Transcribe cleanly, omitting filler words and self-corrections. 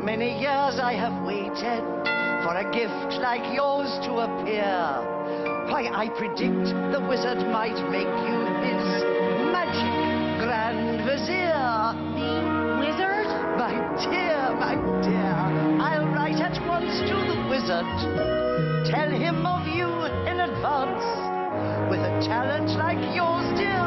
Many years I have waited for a gift like yours to appear. Why, I predict the wizard might make you his magic Grand Vizier. The wizard? My dear, I'll write at once to the wizard. Tell him of you in advance. With a talent like yours, dear,